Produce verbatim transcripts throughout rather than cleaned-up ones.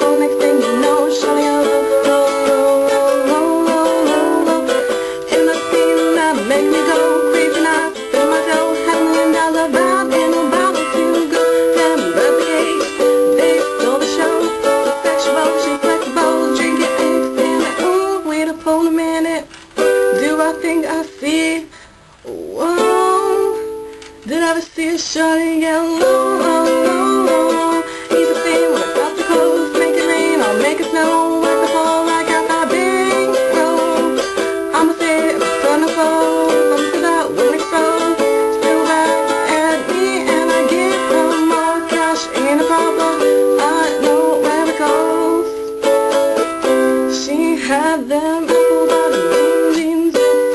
phone, next thing you know, shawty got low, low, low, low, low, low, low. In the scene that make me go crazy now, feel my toe, had a million dollar vibe in a bottle to go. Damn, but the case, they stole the show. So sexual, she's flexible, drinking anything like, ooh, wait up for a minute. Do I think I see? Whoa, did I ever see a shawty get low, low, low, low? He's a thing when I stop the clothes, make it rain, I'll make it snow. Work the fall like I got big roll. I'ma say it, it's gonna fall. Something that will explode. Still back at me and I get some more cash. Ain't a problem, I know where it goes. She had them apple bottom jeans.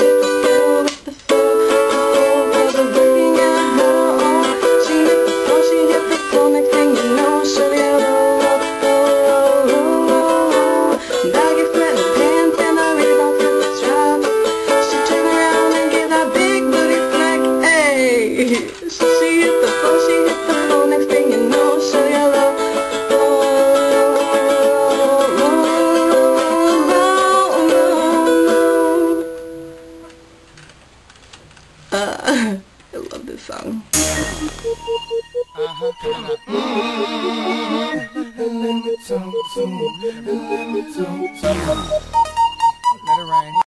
Uh, I love this song. Uh-huh. Let me talk to you. Let me talk to you. Let it rain.